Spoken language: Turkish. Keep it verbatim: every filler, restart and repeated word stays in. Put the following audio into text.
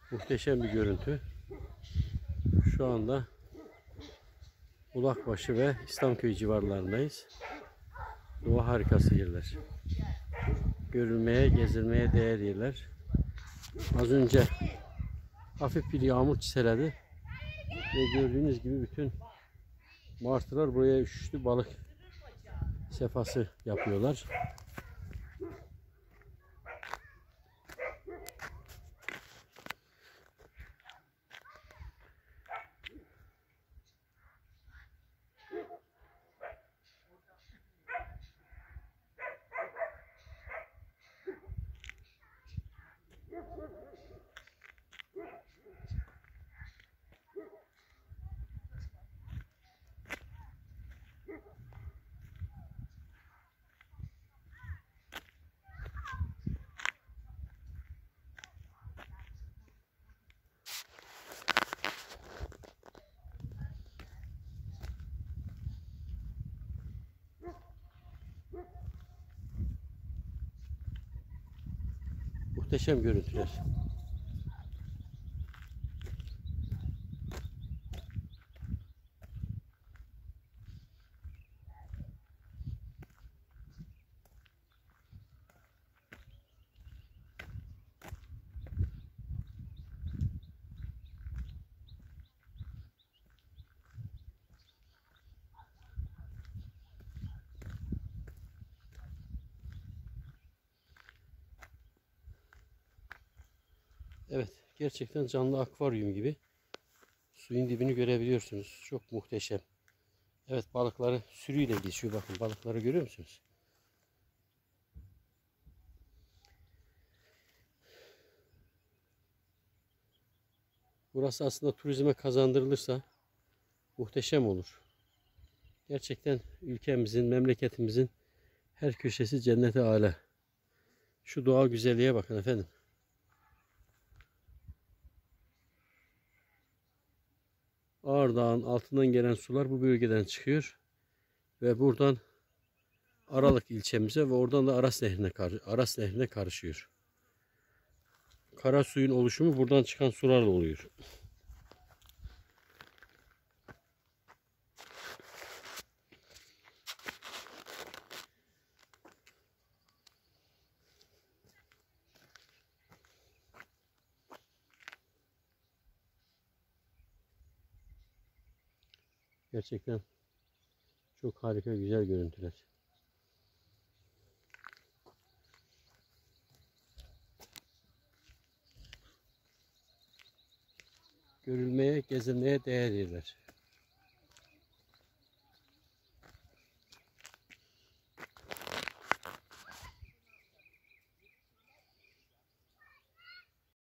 Muhteşem bir görüntü. Şu anda Bulakbaşı ve İslamköy civarlarındayız. Doğa harikası yerler. Görülmeye, gezilmeye değer yerler. Az önce hafif bir yağmur çiseledi ve gördüğünüz gibi bütün martılar buraya üşüştü, balık sefası yapıyorlar. Muhteşem görüntüler. Evet, gerçekten canlı akvaryum gibi suyun dibini görebiliyorsunuz. Çok muhteşem. Evet, balıkları sürüyle geçiyor. Bakın, balıkları görüyor musunuz? Burası aslında turizme kazandırılırsa muhteşem olur. Gerçekten ülkemizin, memleketimizin her köşesi cennete âlâ. Şu doğal güzelliğe bakın efendim. Ağrı Dağı'nın altından gelen sular bu bölgeden çıkıyor ve buradan Aralık ilçemize ve oradan da Aras Nehri'ne Aras Nehri'ne karışıyor. Kara suyun oluşumu buradan çıkan sularla oluyor. Gerçekten çok harika, güzel görüntüler. Görülmeye, gezilmeye değer yerler.